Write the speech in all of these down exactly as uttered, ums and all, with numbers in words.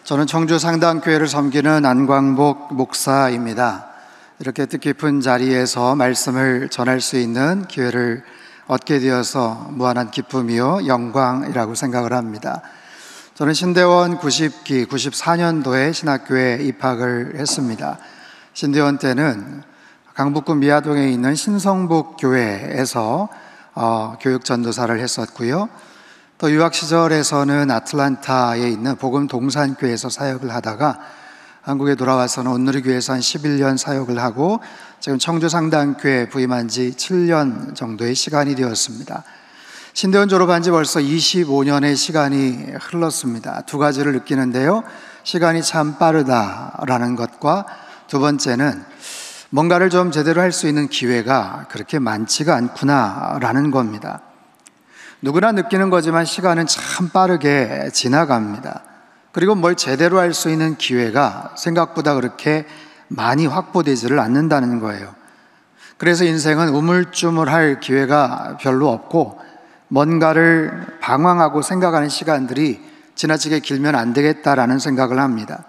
저는 청주 상당교회를 섬기는 안광복 목사입니다. 이렇게 뜻깊은 자리에서 말씀을 전할 수 있는 기회를 얻게 되어서 무한한 기쁨이요 영광이라고 생각을 합니다. 저는 신대원 구십 기 구십사 년도에 신학교에 입학을 했습니다. 신대원 때는 강북구 미아동에 있는 신성북 교회에서 어, 교육 전도사를 했었고요. 또 유학 시절에서는 아틀란타에 있는 복음 동산교회에서 사역을 하다가 한국에 돌아와서는 온누리교회에서 한 십일 년 사역을 하고 지금 청주 상당교회 부임한 지 칠 년 정도의 시간이 되었습니다. 신대원 졸업한 지 벌써 이십오 년의 시간이 흘렀습니다. 두 가지를 느끼는데요. 시간이 참 빠르다라는 것과 두 번째는 뭔가를 좀 제대로 할 수 있는 기회가 그렇게 많지가 않구나라는 겁니다. 누구나 느끼는 거지만 시간은 참 빠르게 지나갑니다. 그리고 뭘 제대로 할 수 있는 기회가 생각보다 그렇게 많이 확보되지를 않는다는 거예요. 그래서 인생은 우물쭈물할 기회가 별로 없고 뭔가를 방황하고 생각하는 시간들이 지나치게 길면 안 되겠다라는 생각을 합니다.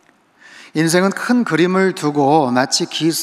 인생은 큰 그림을 두고 마치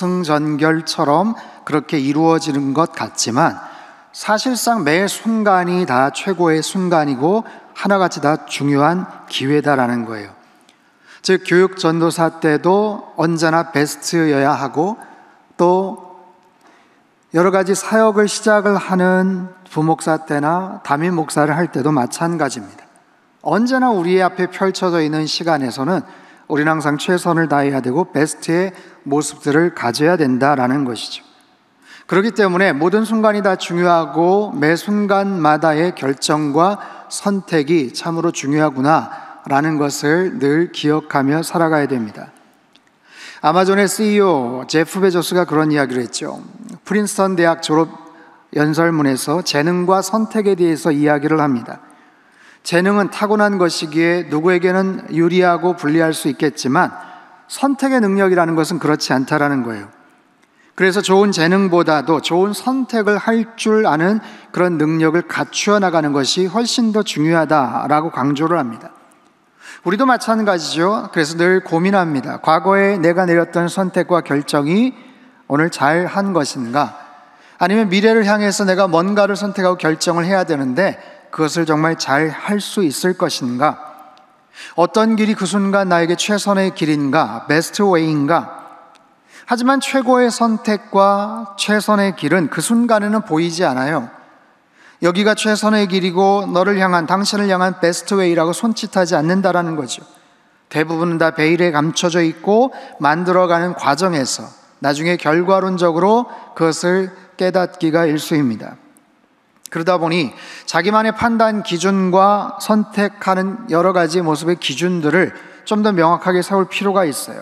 기승전결처럼 그렇게 이루어지는 것 같지만 사실상 매 순간이 다 최고의 순간이고 하나같이 다 중요한 기회다라는 거예요. 즉 교육 전도사 때도 언제나 베스트여야 하고 또 여러 가지 사역을 시작을 하는 부목사 때나 담임 목사를 할 때도 마찬가지입니다. 언제나 우리 앞에 펼쳐져 있는 시간에서는 우리는 항상 최선을 다해야 되고 베스트의 모습들을 가져야 된다라는 것이죠. 그렇기 때문에 모든 순간이 다 중요하고 매 순간마다의 결정과 선택이 참으로 중요하구나라는 것을 늘 기억하며 살아가야 됩니다. 아마존의 씨이오 제프 베조스가 그런 이야기를 했죠. 프린스턴 대학 졸업 연설문에서 재능과 선택에 대해서 이야기를 합니다. 재능은 타고난 것이기에 누구에게는 유리하고 불리할 수 있겠지만 선택의 능력이라는 것은 그렇지 않다라는 거예요. 그래서 좋은 재능보다도 좋은 선택을 할 줄 아는 그런 능력을 갖추어 나가는 것이 훨씬 더 중요하다라고 강조를 합니다. 우리도 마찬가지죠. 그래서 늘 고민합니다. 과거에 내가 내렸던 선택과 결정이 오늘 잘 한 것인가? 아니면 미래를 향해서 내가 뭔가를 선택하고 결정을 해야 되는데 그것을 정말 잘 할 수 있을 것인가? 어떤 길이 그 순간 나에게 최선의 길인가? 베스트 웨이인가? 하지만 최고의 선택과 최선의 길은 그 순간에는 보이지 않아요. 여기가 최선의 길이고 너를 향한, 당신을 향한 베스트 웨이라고 손짓하지 않는다라는 거죠. 대부분은 다 베일에 감춰져 있고 만들어가는 과정에서 나중에 결과론적으로 그것을 깨닫기가 일쑤입니다. 그러다 보니 자기만의 판단 기준과 선택하는 여러 가지 모습의 기준들을 좀 더 명확하게 세울 필요가 있어요.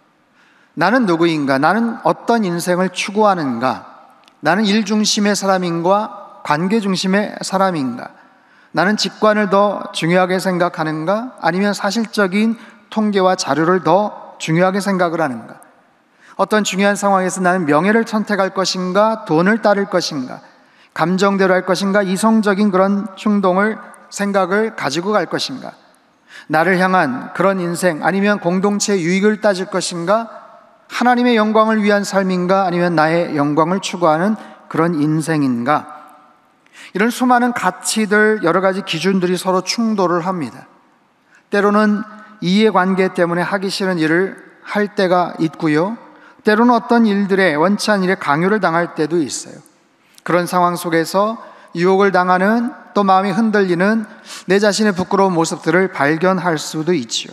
나는 누구인가? 나는 어떤 인생을 추구하는가? 나는 일 중심의 사람인가? 관계 중심의 사람인가? 나는 직관을 더 중요하게 생각하는가? 아니면 사실적인 통계와 자료를 더 중요하게 생각을 하는가? 어떤 중요한 상황에서 나는 명예를 선택할 것인가? 돈을 따를 것인가? 감정대로 할 것인가? 이성적인 그런 충동을, 생각을 가지고 갈 것인가? 나를 향한 그런 인생, 아니면 공동체의 유익을 따질 것인가? 하나님의 영광을 위한 삶인가? 아니면 나의 영광을 추구하는 그런 인생인가? 이런 수많은 가치들, 여러 가지 기준들이 서로 충돌을 합니다. 때로는 이해관계 때문에 하기 싫은 일을 할 때가 있고요. 때로는 어떤 일들에, 원치 않은 일에 강요를 당할 때도 있어요. 그런 상황 속에서 유혹을 당하는, 또 마음이 흔들리는 내 자신의 부끄러운 모습들을 발견할 수도 있지요.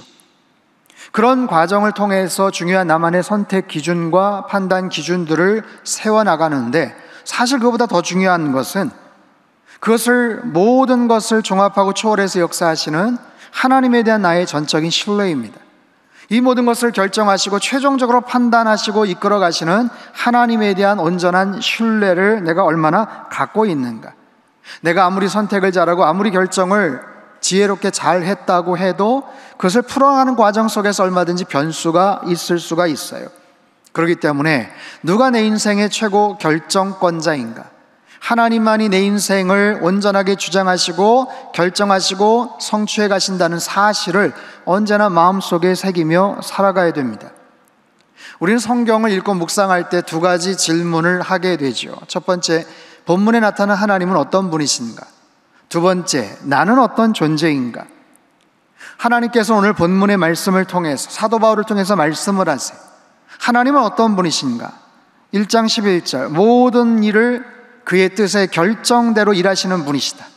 그런 과정을 통해서 중요한 나만의 선택 기준과 판단 기준들을 세워나가는데, 사실 그것보다 더 중요한 것은 그것을, 모든 것을 종합하고 초월해서 역사하시는 하나님에 대한 나의 전적인 신뢰입니다. 이 모든 것을 결정하시고 최종적으로 판단하시고 이끌어 가시는 하나님에 대한 온전한 신뢰를 내가 얼마나 갖고 있는가? 내가 아무리 선택을 잘하고 아무리 결정을 지혜롭게 잘 했다고 해도 그것을 풀어가는 과정 속에서 얼마든지 변수가 있을 수가 있어요. 그렇기 때문에 누가 내 인생의 최고 결정권자인가? 하나님만이 내 인생을 온전하게 주장하시고 결정하시고 성취해 가신다는 사실을 언제나 마음속에 새기며 살아가야 됩니다. 우리는 성경을 읽고 묵상할 때 두 가지 질문을 하게 되죠. 첫 번째, 본문에 나타난 하나님은 어떤 분이신가? 두 번째, 나는 어떤 존재인가? 하나님께서 오늘 본문의 말씀을 통해서, 사도 바울을 통해서 말씀을 하세요. 하나님은 어떤 분이신가? 일 장 십일 절, 모든 일을 그의 뜻의 결정대로 일하시는 분이시다.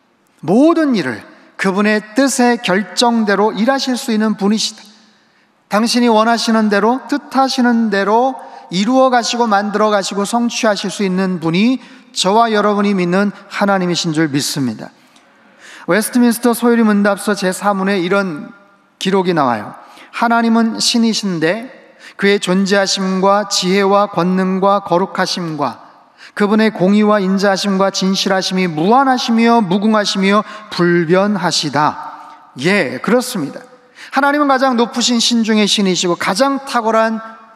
모든 일을 그분의 뜻의 결정대로 일하실 수 있는 분이시다. 당신이 원하시는 대로, 뜻하시는 대로 이루어 가시고 만들어 가시고 성취하실 수 있는 분이 저와 여러분이 믿는 하나님이신 줄 믿습니다. 웨스트민스터 소요리 문답서 제사 문에 이런 기록이 나와요. 하나님은 신이신데 그의 존재하심과 지혜와 권능과 거룩하심과 그분의 공의와 인자하심과 진실하심이 무한하시며 무궁하시며 불변하시다. 예, 그렇습니다. 하나님은 가장 높으신 신 중의 신이시고 가장 탁월한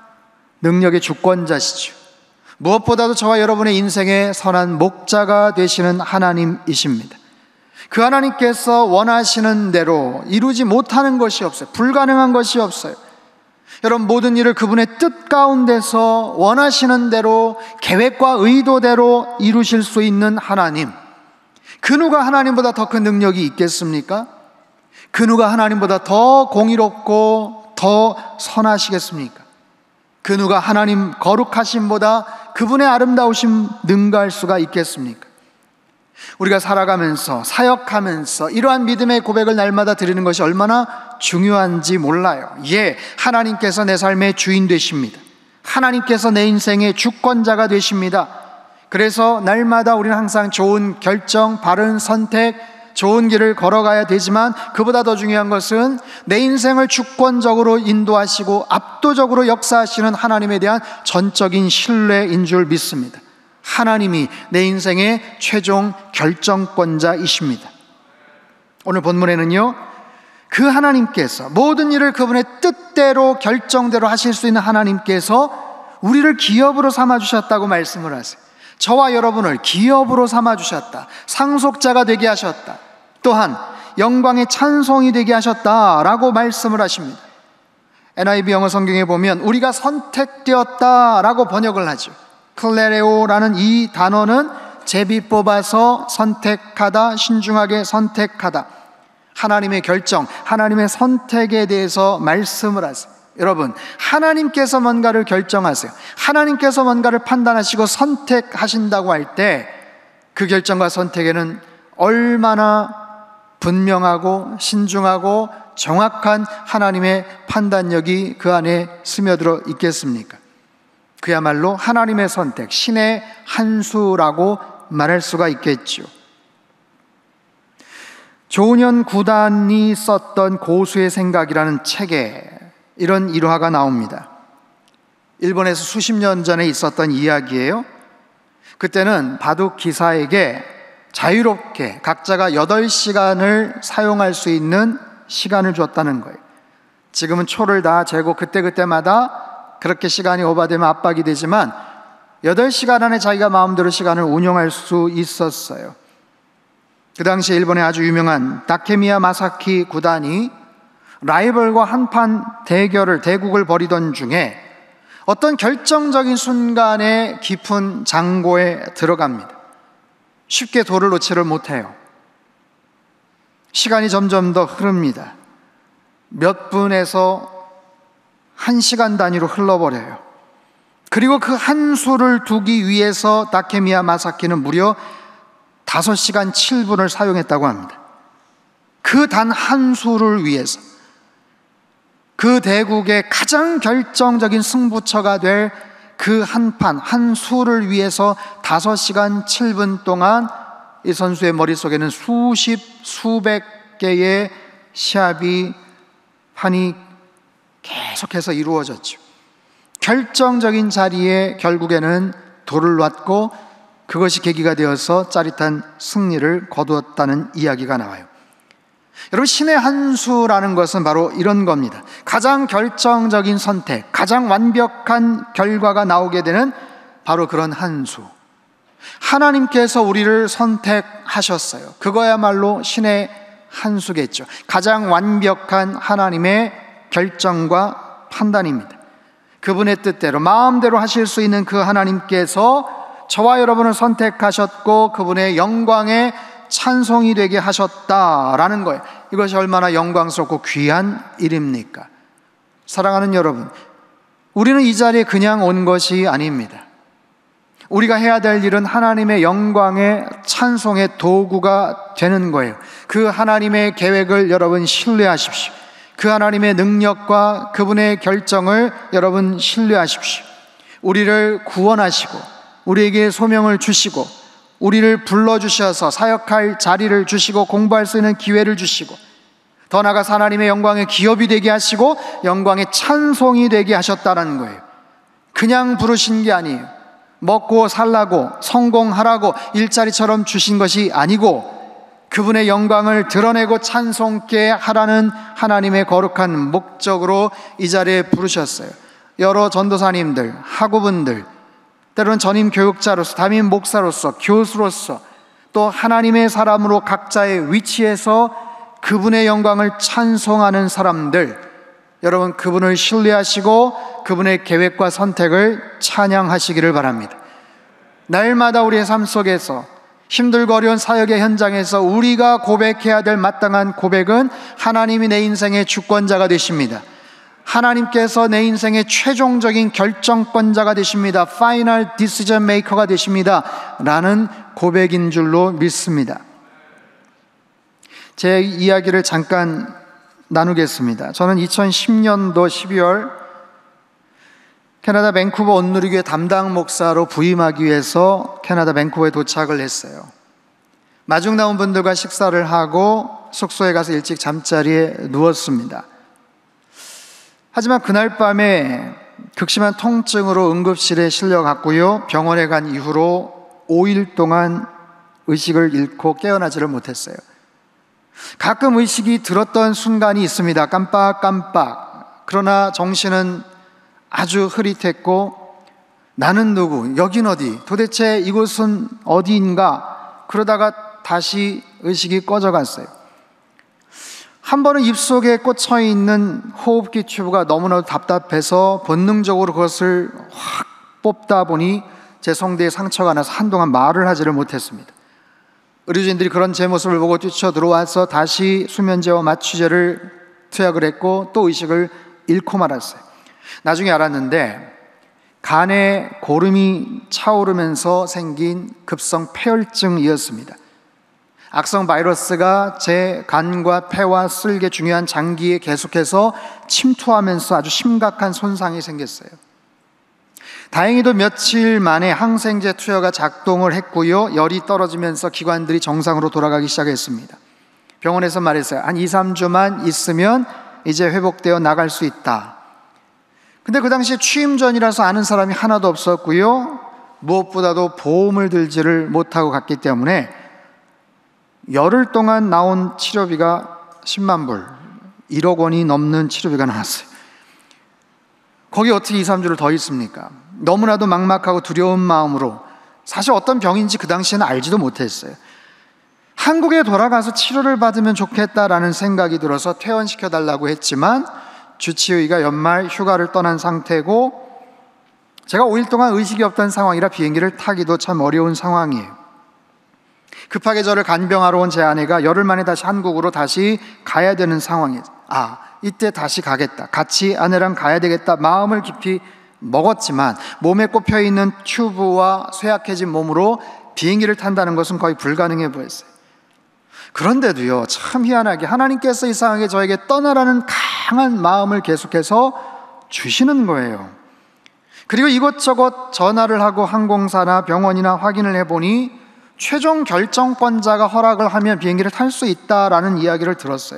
능력의 주권자시죠. 무엇보다도 저와 여러분의 인생의 선한 목자가 되시는 하나님이십니다. 그 하나님께서 원하시는 대로 이루지 못하는 것이 없어요. 불가능한 것이 없어요. 여러분, 모든 일을 그분의 뜻 가운데서 원하시는 대로 계획과 의도대로 이루실 수 있는 하나님, 그 누가 하나님보다 더 큰 능력이 있겠습니까? 그 누가 하나님보다 더 공의롭고 더 선하시겠습니까? 그 누가 하나님 거룩하심보다 그분의 아름다우심 능가할 수가 있겠습니까? 우리가 살아가면서 사역하면서 이러한 믿음의 고백을 날마다 드리는 것이 얼마나 중요한지 몰라요. 예, 하나님께서 내 삶의 주인 되십니다. 하나님께서 내 인생의 주권자가 되십니다. 그래서 날마다 우리는 항상 좋은 결정, 바른 선택, 좋은 길을 걸어가야 되지만 그보다 더 중요한 것은 내 인생을 주권적으로 인도하시고 압도적으로 역사하시는 하나님에 대한 전적인 신뢰인 줄 믿습니다. 하나님이 내 인생의 최종 결정권자이십니다. 오늘 본문에는요, 그 하나님께서 모든 일을 그분의 뜻대로 결정대로 하실 수 있는 하나님께서 우리를 기업으로 삼아주셨다고 말씀을 하세요. 저와 여러분을 기업으로 삼아주셨다, 상속자가 되게 하셨다, 또한 영광의 찬송이 되게 하셨다라고 말씀을 하십니다. 엔아이브이 영어 성경에 보면 우리가 선택되었다라고 번역을 하죠. 클레레오라는 이 단어는 제비 뽑아서 선택하다, 신중하게 선택하다, 하나님의 결정, 하나님의 선택에 대해서 말씀을 하세요. 여러분, 하나님께서 뭔가를 결정하세요. 하나님께서 뭔가를 판단하시고 선택하신다고 할 때 그 결정과 선택에는 얼마나 분명하고 신중하고 정확한 하나님의 판단력이 그 안에 스며들어 있겠습니까? 그야말로 하나님의 선택, 신의 한 수라고 말할 수가 있겠죠. 조은현 구단이 썼던 고수의 생각이라는 책에 이런 일화가 나옵니다. 일본에서 수십 년 전에 있었던 이야기예요. 그때는 바둑 기사에게 자유롭게 각자가 여덟 시간을 사용할 수 있는 시간을 줬다는 거예요. 지금은 초를 다 재고 그때그때마다 그렇게 시간이 오버되면 압박이 되지만 여덟 시간 안에 자기가 마음대로 시간을 운영할 수 있었어요. 그 당시 일본의 아주 유명한 다케미야 마사키 구단이 라이벌과 한판 대결을, 대국을 벌이던 중에 어떤 결정적인 순간에 깊은 장고에 들어갑니다. 쉽게 돌을 놓지를 못해요. 시간이 점점 더 흐릅니다. 몇 분에서 한 시간 단위로 흘러버려요. 그리고 그 한 수를 두기 위해서 다케미야 마사키는 무려 다섯 시간 칠 분을 사용했다고 합니다. 그 단 한 수를 위해서, 그 대국의 가장 결정적인 승부처가 될 그 한 판, 한 수를 위해서 다섯 시간 칠 분 동안 이 선수의 머릿속에는 수십, 수백 개의 시합이, 판이 계속해서 이루어졌죠. 결정적인 자리에 결국에는 돌을 놨고 그것이 계기가 되어서 짜릿한 승리를 거두었다는 이야기가 나와요. 여러분, 신의 한 수라는 것은 바로 이런 겁니다. 가장 결정적인 선택, 가장 완벽한 결과가 나오게 되는 바로 그런 한 수. 하나님께서 우리를 선택하셨어요. 그거야말로 신의 한 수겠죠. 가장 완벽한 하나님의 결정과 판단입니다. 그분의 뜻대로 마음대로 하실 수 있는 그 하나님께서 저와 여러분을 선택하셨고 그분의 영광에 찬송이 되게 하셨다라는 거예요. 이것이 얼마나 영광스럽고 귀한 일입니까? 사랑하는 여러분, 우리는 이 자리에 그냥 온 것이 아닙니다. 우리가 해야 될 일은 하나님의 영광의 찬송의 도구가 되는 거예요. 그 하나님의 계획을 여러분 신뢰하십시오. 그 하나님의 능력과 그분의 결정을 여러분 신뢰하십시오. 우리를 구원하시고 우리에게 소명을 주시고 우리를 불러주셔서 사역할 자리를 주시고 공부할 수 있는 기회를 주시고 더 나아가서 하나님의 영광의 기업이 되게 하시고 영광의 찬송이 되게 하셨다는 거예요. 그냥 부르신 게 아니에요. 먹고 살라고 성공하라고 일자리처럼 주신 것이 아니고 그분의 영광을 드러내고 찬송케 하라는 하나님의 거룩한 목적으로 이 자리에 부르셨어요. 여러 전도사님들, 학우분들, 때로는 전임 교육자로서, 담임 목사로서, 교수로서 또 하나님의 사람으로 각자의 위치에서 그분의 영광을 찬송하는 사람들, 여러분 그분을 신뢰하시고 그분의 계획과 선택을 찬양하시기를 바랍니다. 날마다 우리의 삶 속에서 힘들고 어려운 사역의 현장에서 우리가 고백해야 될 마땅한 고백은 하나님이 내 인생의 주권자가 되십니다. 하나님께서 내 인생의 최종적인 결정권자가 되십니다. Final Decision Maker가 되십니다 라는 고백인 줄로 믿습니다. 제 이야기를 잠깐 나누겠습니다. 저는 이천십 년도 십이월 캐나다 밴쿠버 온누리교회 담당 목사로 부임하기 위해서 캐나다 밴쿠버에 도착을 했어요. 마중 나온 분들과 식사를 하고 숙소에 가서 일찍 잠자리에 누웠습니다. 하지만 그날 밤에 극심한 통증으로 응급실에 실려갔고요. 병원에 간 이후로 오 일 동안 의식을 잃고 깨어나지를 못했어요. 가끔 의식이 들었던 순간이 있습니다. 깜빡깜빡. 그러나 정신은 아주 흐릿했고 나는 누구? 여긴 어디? 도대체 이곳은 어디인가? 그러다가 다시 의식이 꺼져갔어요. 한 번은 입속에 꽂혀있는 호흡기 튜브가 너무나도 답답해서 본능적으로 그것을 확 뽑다 보니 제 성대에 상처가 나서 한동안 말을 하지를 못했습니다. 의료진들이 그런 제 모습을 보고 뛰쳐 들어와서 다시 수면제와 마취제를 투약을 했고 또 의식을 잃고 말았어요. 나중에 알았는데 간에 고름이 차오르면서 생긴 급성 폐혈증이었습니다. 악성 바이러스가 제 간과 폐와 쓸개 중요한 장기에 계속해서 침투하면서 아주 심각한 손상이 생겼어요. 다행히도 며칠 만에 항생제 투여가 작동을 했고요. 열이 떨어지면서 기관들이 정상으로 돌아가기 시작했습니다. 병원에서 말했어요. 한 이, 삼 주만 있으면 이제 회복되어 나갈 수 있다. 근데 그 당시에 취임 전이라서 아는 사람이 하나도 없었고요. 무엇보다도 보험을 들지를 못하고 갔기 때문에 열흘 동안 나온 치료비가 십만 불, 일억 원이 넘는 치료비가 나왔어요. 거기 어떻게 이, 삼 주를 더 있습니까? 너무나도 막막하고 두려운 마음으로 사실 어떤 병인지 그 당시에는 알지도 못했어요. 한국에 돌아가서 치료를 받으면 좋겠다라는 생각이 들어서 퇴원시켜달라고 했지만 주치의가 연말 휴가를 떠난 상태고 제가 오 일 동안 의식이 없던 상황이라 비행기를 타기도 참 어려운 상황이에요. 급하게 저를 간병하러 온 제 아내가 열흘 만에 다시 한국으로 다시 가야 되는 상황이에요. 아, 이때 다시 가겠다. 같이 아내랑 가야 되겠다. 마음을 깊이 먹었지만 몸에 꼽혀있는 튜브와 쇠약해진 몸으로 비행기를 탄다는 것은 거의 불가능해 보였어요. 그런데도요, 참 희한하게 하나님께서 이상하게 저에게 떠나라는 강한 마음을 계속해서 주시는 거예요. 그리고 이것저것 전화를 하고 항공사나 병원이나 확인을 해보니 최종 결정권자가 허락을 하면 비행기를 탈 수 있다라는 이야기를 들었어요.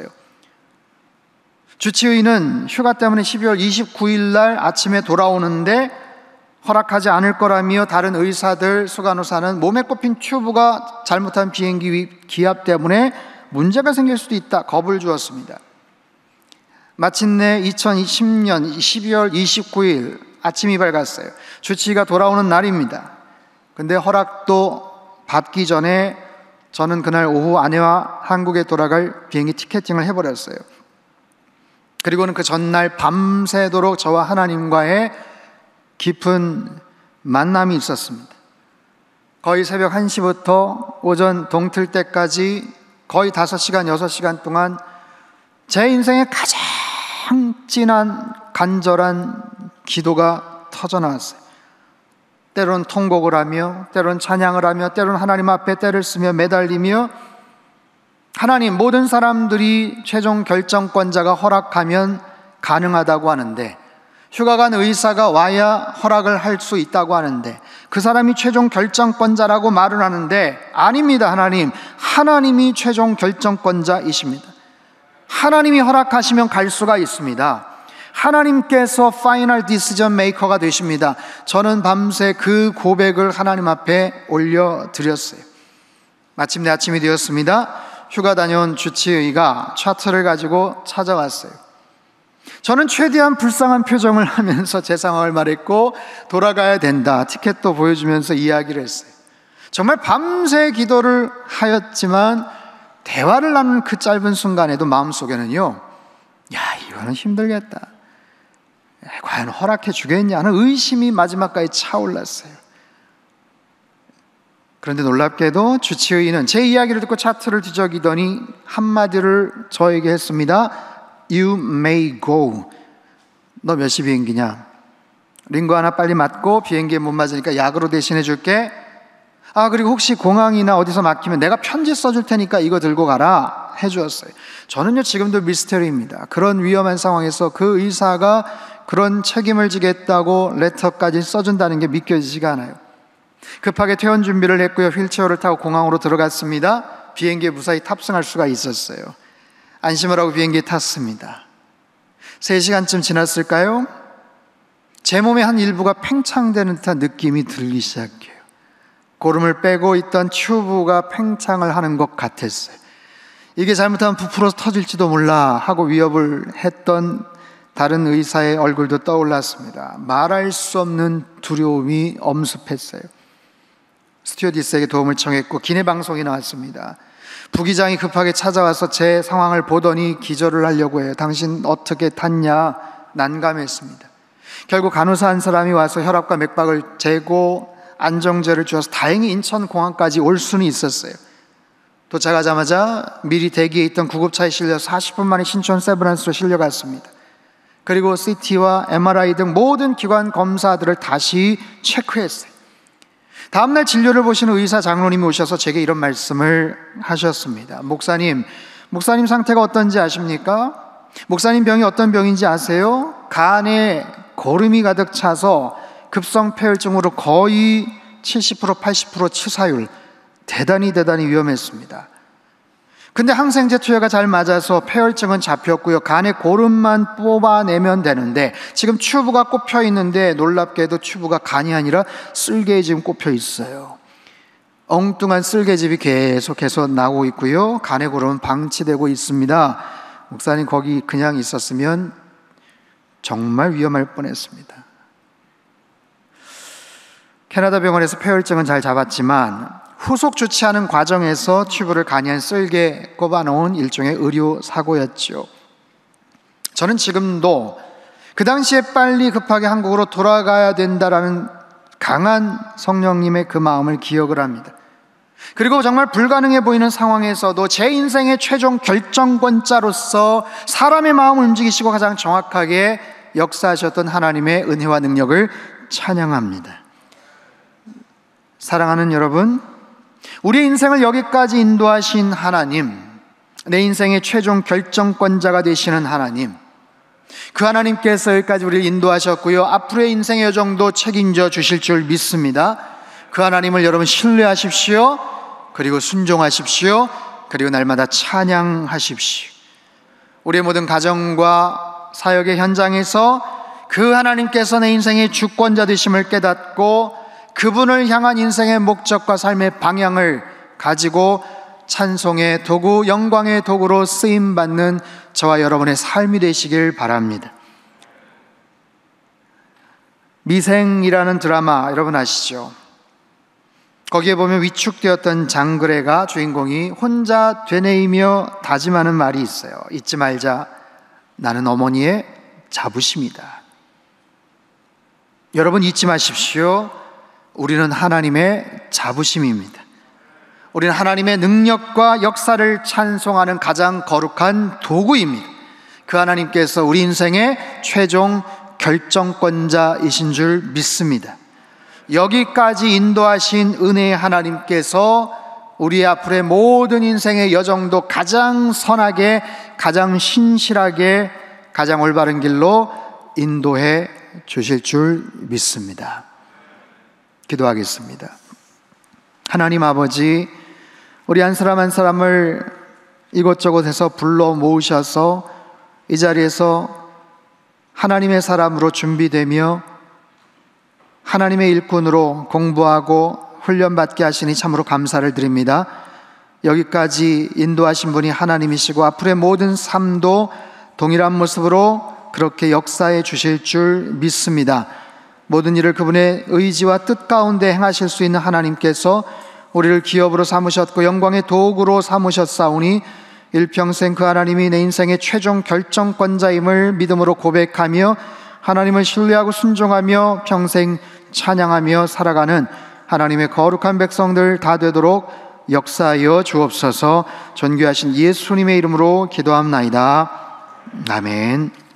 주치의는 휴가 때문에 십이월 이십구일 날 아침에 돌아오는데 허락하지 않을 거라며 다른 의사들, 수간호사는 몸에 꼽힌 튜브가 잘못한 비행기 기압 때문에 문제가 생길 수도 있다 겁을 주었습니다. 마침내 이천이십 년 십이월 이십구일 아침이 밝았어요. 주치의가 돌아오는 날입니다. 근데 허락도 받기 전에 저는 그날 오후 아내와 한국에 돌아갈 비행기 티켓팅을 해버렸어요. 그리고는 그 전날 밤새도록 저와 하나님과의 깊은 만남이 있었습니다. 거의 새벽 한 시부터 오전 동틀 때까지 거의 다섯 시간, 여섯 시간 동안 제 인생의 가장 진한 간절한 기도가 터져나왔어요. 때론 통곡을 하며, 때론 찬양을 하며, 때론 하나님 앞에 때를 쓰며 매달리며, 하나님, 모든 사람들이 최종 결정권자가 허락하면 가능하다고 하는데, 휴가 간 의사가 와야 허락을 할 수 있다고 하는데, 그 사람이 최종 결정권자라고 말을 하는데, 아닙니다. 하나님, 하나님이 최종 결정권자이십니다. 하나님이 허락하시면 갈 수가 있습니다. 하나님께서 파이널 디시전 메이커가 되십니다. 저는 밤새 그 고백을 하나님 앞에 올려드렸어요. 마침내 아침이 되었습니다. 휴가 다녀온 주치의가 차트를 가지고 찾아왔어요. 저는 최대한 불쌍한 표정을 하면서 제 상황을 말했고, 돌아가야 된다, 티켓도 보여주면서 이야기를 했어요. 정말 밤새 기도를 하였지만 대화를 나누는 그 짧은 순간에도 마음속에는요, 야, 이거는 힘들겠다, 과연 허락해 주겠냐는 의심이 마지막까지 차올랐어요. 그런데 놀랍게도 주치의는 제 이야기를 듣고 차트를 뒤적이더니 한마디를 저에게 했습니다. You may go. 너 몇 시 비행기냐? 링거 하나 빨리 맞고 비행기에 못 맞으니까 약으로 대신해 줄게. 아, 그리고 혹시 공항이나 어디서 막히면 내가 편지 써줄 테니까 이거 들고 가라 해주었어요. 저는요, 지금도 미스터리입니다. 그런 위험한 상황에서 그 의사가 그런 책임을 지겠다고 레터까지 써준다는 게 믿겨지지가 않아요. 급하게 퇴원 준비를 했고요, 휠체어를 타고 공항으로 들어갔습니다. 비행기에 무사히 탑승할 수가 있었어요. 안심을 하고 비행기에 탔습니다. 세 시간쯤 지났을까요? 제 몸의 한 일부가 팽창되는 듯한 느낌이 들기 시작해요. 고름을 빼고 있던 튜브가 팽창을 하는 것 같았어요. 이게 잘못하면 부풀어서 터질지도 몰라 하고 위협을 했던 다른 의사의 얼굴도 떠올랐습니다. 말할 수 없는 두려움이 엄습했어요. 스튜어디스에게 도움을 청했고 기내 방송이 나왔습니다. 부기장이 급하게 찾아와서 제 상황을 보더니 기절을 하려고 해요. 당신 어떻게 탔냐? 난감했습니다. 결국 간호사 한 사람이 와서 혈압과 맥박을 재고 안정제를 주어서 다행히 인천공항까지 올 수는 있었어요. 도착하자마자 미리 대기에 있던 구급차에 실려 사십 분 만에 신촌 세브란스로 실려갔습니다. 그리고 씨티와 엠알아이 등 모든 기관 검사들을 다시 체크했어요. 다음날 진료를 보시는 의사 장로님이 오셔서 제게 이런 말씀을 하셨습니다. 목사님, 목사님 상태가 어떤지 아십니까? 목사님 병이 어떤 병인지 아세요? 간에 고름이 가득 차서 급성 폐혈증으로 거의 칠십 퍼센트 팔십 퍼센트 치사율, 대단히 대단히 위험했습니다. 근데 항생제 투여가 잘 맞아서 폐혈증은 잡혔고요, 간에 고름만 뽑아내면 되는데 지금 튜브가 꼽혀 있는데 놀랍게도 튜브가 간이 아니라 쓸개에 지금 꼽혀 있어요. 엉뚱한 쓸개즙이 계속해서 나오고 있고요, 간의 고름은 방치되고 있습니다. 목사님, 거기 그냥 있었으면 정말 위험할 뻔했습니다. 캐나다 병원에서 폐혈증은 잘 잡았지만 후속 조치하는 과정에서 튜브를 간이 안 쓸게 꼽아놓은 일종의 의료 사고였죠. 저는 지금도 그 당시에 빨리 급하게 한국으로 돌아가야 된다라는 강한 성령님의 그 마음을 기억을 합니다. 그리고 정말 불가능해 보이는 상황에서도 제 인생의 최종 결정권자로서 사람의 마음을 움직이시고 가장 정확하게 역사하셨던 하나님의 은혜와 능력을 찬양합니다. 사랑하는 여러분, 우리 인생을 여기까지 인도하신 하나님, 내 인생의 최종 결정권자가 되시는 하나님, 그 하나님께서 여기까지 우리를 인도하셨고요, 앞으로의 인생의 여정도 책임져 주실 줄 믿습니다. 그 하나님을 여러분 신뢰하십시오. 그리고 순종하십시오. 그리고 날마다 찬양하십시오. 우리의 모든 가정과 사역의 현장에서 그 하나님께서 내 인생의 주권자 되심을 깨닫고 그분을 향한 인생의 목적과 삶의 방향을 가지고 찬송의 도구, 영광의 도구로 쓰임받는 저와 여러분의 삶이 되시길 바랍니다. 미생이라는 드라마 여러분 아시죠? 거기에 보면 위축되었던 장그래가 주인공이 혼자 되뇌이며 다짐하는 말이 있어요. 잊지 말자, 나는 어머니의 자부심이다. 여러분 잊지 마십시오. 우리는 하나님의 자부심입니다. 우리는 하나님의 능력과 역사를 찬송하는 가장 거룩한 도구입니다. 그 하나님께서 우리 인생의 최종 결정권자이신 줄 믿습니다. 여기까지 인도하신 은혜의 하나님께서 우리 앞으로의 모든 인생의 여정도 가장 선하게, 가장 신실하게, 가장 올바른 길로 인도해 주실 줄 믿습니다. 기도하겠습니다. 하나님 아버지, 우리 한 사람 한 사람을 이곳저곳에서 불러 모으셔서 이 자리에서 하나님의 사람으로 준비되며 하나님의 일꾼으로 공부하고 훈련받게 하시니 참으로 감사를 드립니다. 여기까지 인도하신 분이 하나님이시고 앞으로의 모든 삶도 동일한 모습으로 그렇게 역사해 주실 줄 믿습니다. 모든 일을 그분의 의지와 뜻 가운데 행하실 수 있는 하나님께서 우리를 기업으로 삼으셨고 영광의 도구로 삼으셨사오니 일평생 그 하나님이 내 인생의 최종 결정권자임을 믿음으로 고백하며 하나님을 신뢰하고 순종하며 평생 찬양하며 살아가는 하나님의 거룩한 백성들 다 되도록 역사하여 주옵소서. 존귀하신 예수님의 이름으로 기도합나이다. 아멘.